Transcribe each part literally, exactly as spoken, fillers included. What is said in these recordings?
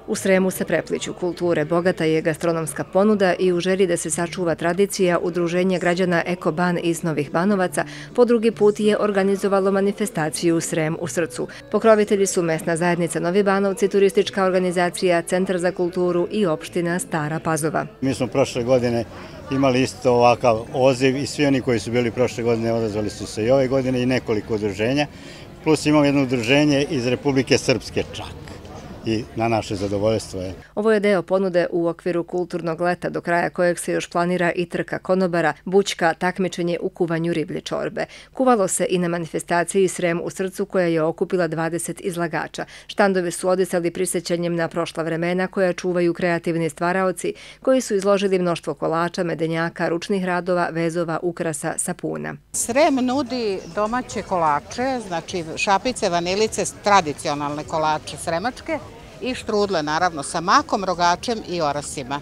U Sremu se prepliću kulture, bogata je gastronomska ponuda i u želji da se sačuva tradicija, Udruženje građana Ekoban iz Novih Banovaca po drugi put je organizovalo manifestaciju Srem u srcu. Pokrovitelji su mesna zajednica Novi Banovci, turistička organizacija, Centar za kulturu i opština Stara Pazova. Mi smo prošle godine imali isto ovakav odziv i svi oni koji su bili prošle godine odazvali su se i ove godine i nekoliko udruženja, plus imamo jedno udruženje iz Republike Srpske čak. I na naše zadovoljstvo je. Ovo je deo ponude u okviru kulturnog leta, do kraja kojeg se još planira i trka konobara, bućka, takmičenje u kuvanju riblje čorbe. Kuvalo se i na manifestaciji Srem u srcu koja je okupila dvadeset izlagača. Štandovi su odisali prisjećanjem na prošla vremena koja čuvaju kreativni stvaraoci koji su izložili mnoštvo kolača, medenjaka, ručnih radova, vezova, ukrasa, sapuna. Srem nudi domaće kolače, znači šapice, vanilice, tradicionalne kolače sremačke, i štrudle, naravno, sa makom, rogačem i orasima.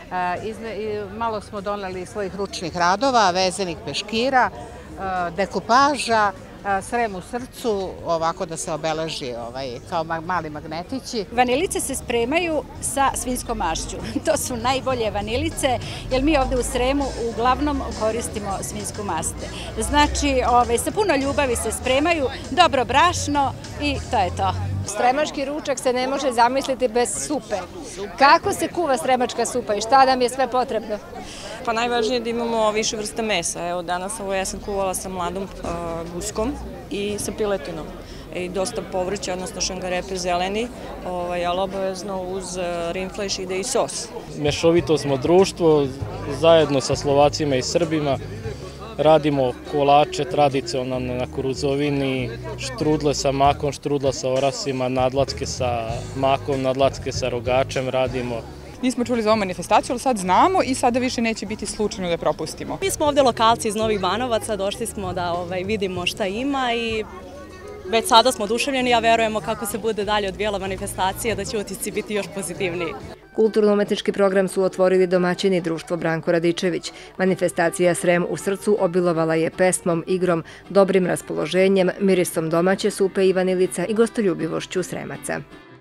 Malo smo doneli svojih ručnih radova, vezenih peškira, dekupaža, Srem u srcu, ovako da se obeleži kao mali magnetići. Vanilice se spremaju sa svinjskom mašću. To su najbolje vanilice, jer mi ovdje u Sremu uglavnom koristimo svinjsku maste. Znači, sa puno ljubavi se spremaju, dobro brašno i to je to. Sremački ručak se ne može zamisliti bez supe. Kako se kuva sremačka supa i šta nam je sve potrebno? Pa najvažnije je da imamo više vrsta mesa. Evo danas ovo ja sam kuvala sa mladom guskom i sa piletinom. I dosta povrća, odnosno šangarepe zeleni, ali obavezno uz rinfleš ide i sos. Mešovito smo društvo, zajedno sa Slovacima i Srbima. Radimo kolače tradicionalne na kuruzovini, štrudle sa makom, štrudla sa orasima, nadlacke sa makom, nadlacke sa rogačem radimo. Nismo čuli za ovu manifestaciju, ali sad znamo i sada više neće biti slučajno da propustimo. Mi smo ovdje lokalci iz Novih Banovaca, došli smo da vidimo šta ima i već sada smo oduševljeni, a verujemo kako se bude dalje odvijala manifestacija da će utisci biti još pozitivniji. Kulturno-umetnički program su otvorili domaćini društvo Branko Radičević. Manifestacija Srem u srcu obilovala je pesmom, igrom, dobrim raspoloženjem, mirisom domaće supe i vanilica i gostoljubivošću Sremaca.